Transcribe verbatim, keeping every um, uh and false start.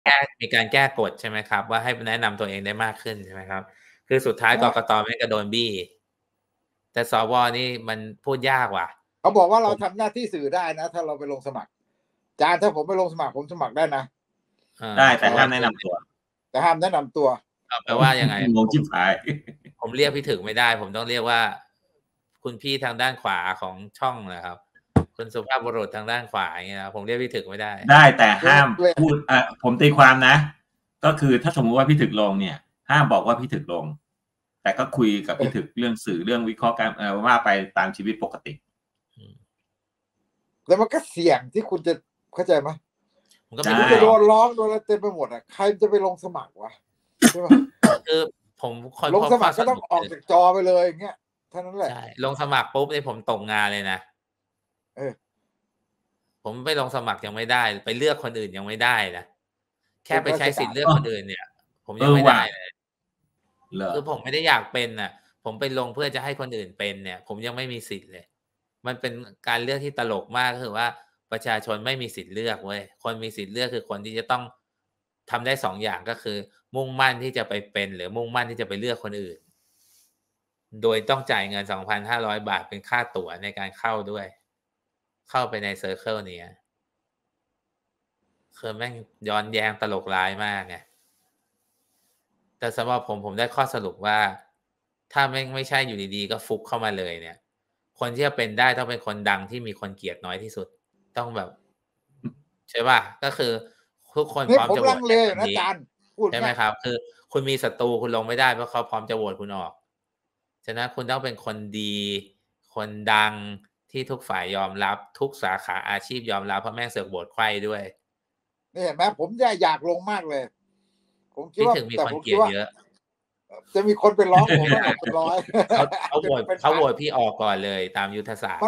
แก้มีการแก้กฎใช่ไหมครับว่าให้แนะนำตัวเองได้มากขึ้นใช่ไหมครับคือสุดท้ายกกตแม่งก็โดนบี้แต่สวนี่มันพูดยากว่ะเขาบอกว่าเราผมทำหน้าที่สื่อได้นะถ้าเราไปลงสมัครอาจารย์ถ้าผมไปลงสมัครผมสมัครได้นะเออได้แต่แปลว่าห้ามแนะนำตัวแต่ห้ามแนะนำตัวอ้าวแปลว่ายังไงงงชิบหายผมเรียกพี่ถึกไม่ได้ ผมต้องเรียกว่า คุณพี่ทางด้านขวาของช่องเหรอครับ คุณสุภาพบุรุษทางด้านขวาอย่างเงี้ยนะผมเรียกพี่ถึกไม่ได้ได้แต่ห้ามพูดอ่ะผมตีความนะ ก็คือถ้าสมมุติว่าพี่ถึกลงเนี่ย ห้ามบอกว่าพี่ถึกลง แต่ก็คุยกับพี่ถึกเรื่องสื่อเรื่องวิเคราะห์การเอ่อว่าไปตามชีวิตปกติแล้วมันก็เสี่ยงที่คุณจะเข้าใจไหมมันก็ใช่ไม่คุณได้จะโดนร้องโดนอะไรเต็มไปหมดอ่ะใครจะไปลงสมัครวะใช่ไหมคือผมคอยลงพบสมัครข้ก็ต้องออกจากจอไปเลยอย่างเงี้ยเท่านั้นแหละใช่ลงสมัครปุ๊บนี่ผมตกงานเลยนะเออผมไปลงสมัครยังไม่ได้ ไปเลือกคนอื่นยังไม่ได้นะแค่ไปใช้สิทธิ์เลือกคนอื่นเนี่ย ผมยังไม่ได้เลยเหรอคือผมไม่ได้อยากเป็นน่ะ ผมไปลงเพื่อจะให้คนอื่นเป็นเนี่ย ผมยังไม่มีสิทธิ์เลย มันเป็นการเลือกที่ตลกมากก็คือว่าประชาชนไม่มีสิทธิ์เลือกเว้ยคนมีสิทธิ์เลือกคือคนที่จะต้องทำได้สองอย่างก็คือ มุ่งมั่นที่จะไปเป็น หรือมุ่งมั่นที่จะไปเลือกคนอื่น โดยต้องจ่ายเงิน สองพันห้าร้อย บาทเป็นค่าตั๋วในการเข้าด้วย เข้าไปในเซอร์เคิลเนี้ยคือแม่งย้อนแย้งตลกร้ายมากไงแต่สำหรับผมผมได้ข้อสรุปว่า ถ้าแม่งไม่ใช่อยู่ดีๆก็ฟุกเข้ามาเลยเนี่ย คนที่จะเป็นได้ต้องเป็นคนดังที่มีคนเกลียดน้อยที่สุด ต้องแบบ ใช่ป่ะ ก็คือทุกคนนี่พร้อมผมจะโหวลัตงเลให้คนนะนี้อาจารย์พูดใช่ไหมง่ายครับ คือคุณมีศัตรูคุณลงไม่ได้เพราะเขาพร้อมจะโหวตคุณออก ฉะนั้นคุณต้องเป็นคนดี คนดังที่ทุกฝ่ายยอมรับ ทุกสาขาอาชีพยอมรับเพราะแม่งเสือกโหวตไขว้ด้วยนี่เห็นไหมผมจะอยากลงมากเลย ผมคิดพี่ว่าถึงมีแต่คนผมเกคิลีดยดว่าเยอะจะมีคนไปร้องผมว่าเป็นร้อยเขาเขาโหวตเป็นเขาโหวพันตพี่ออกก่อนเลยตามยุทธศาสตร์